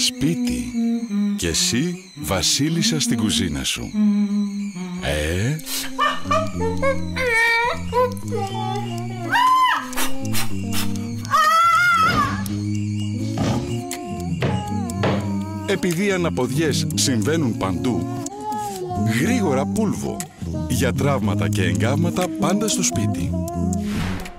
Σπίτι. Και εσύ βασίλισσα στην κουζίνα σου. Επειδή οι αναποδιές συμβαίνουν παντού, γρήγορα πούλβο. Για τραύματα και εγκάβματα πάντα στο σπίτι.